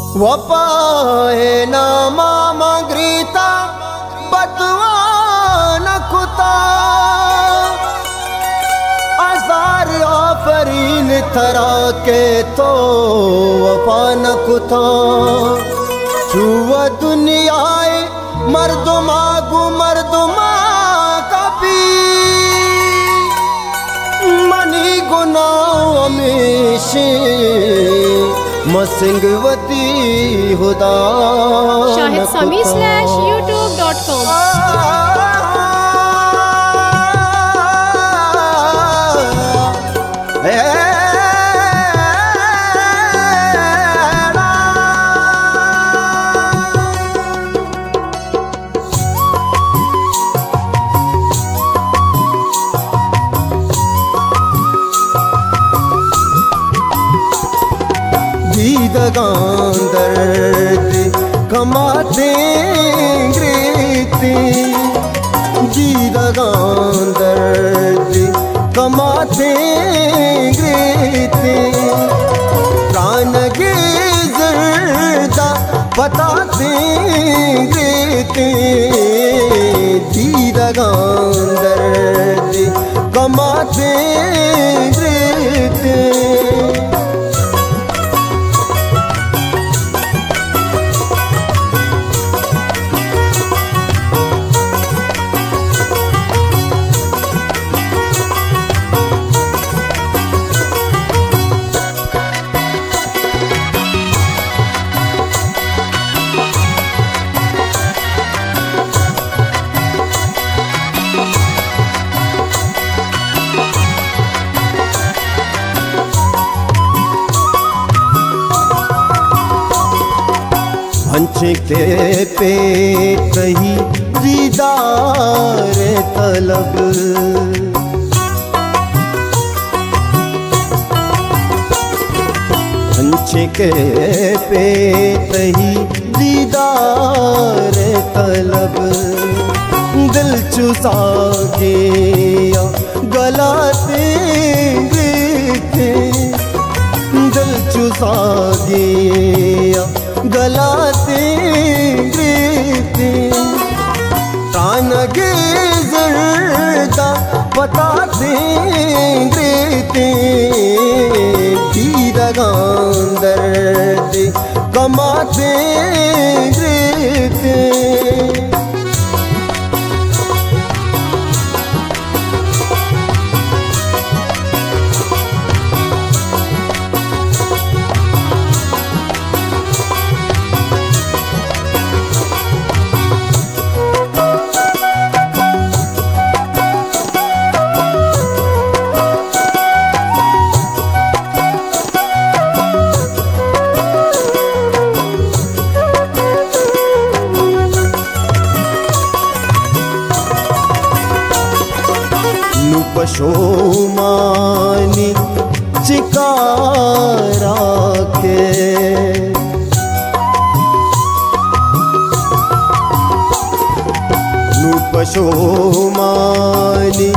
वपाए नामा मंगरीता बदवा न कुता आजार आफरीन थरा के तो वफा न कुता छुआ दुनियाए मर्दुमा गु मर्दुमा कभी मनी गुनाह हमेशे मसिंगवती हुदा shahid.sami/youtube.com दीदगान दर्द कमाते दीदगान दर्द कमाते प्राण के जर्दा बताते दीदगान दर्द कमाते के पे कही दीदार तलब अंचे के पे कही दीदार तलब दिल चुसा गया गलाते दिल चुसा गया गलाते प्राण के जर्दा बताते दीदगान दर्द कमाते पशोमानी चिकारा के पशोमानी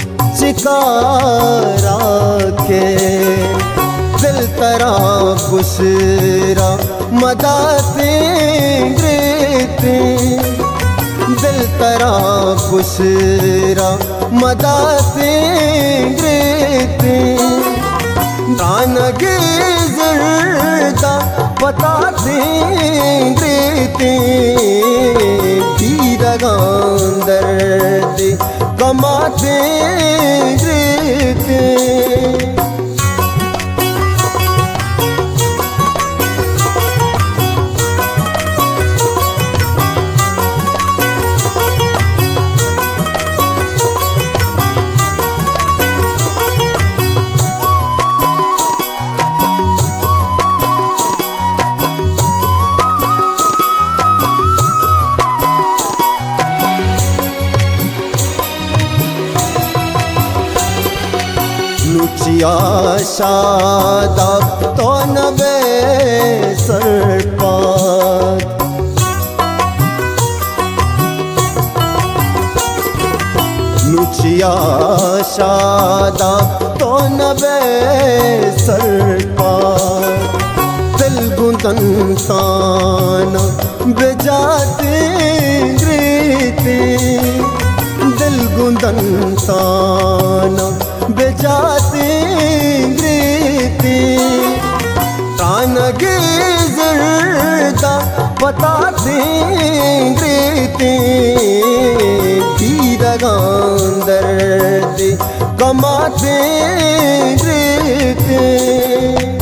चिकारा के दिल तरा बुसरा मदाते दिल तरा बुसरा मदाते प्राण के जर्दा बताते दीदगान दर्द कमाते शादा तो नबे सरपात लुचिया शादा तो नबे सरपात दिल गुंद संतान बेजाते ग्रीते दिल गुंदंतान बेजाते ग्रीते तानगे जरदा बताते ग्रीते दीरगांदर दे कमाते ग्रीते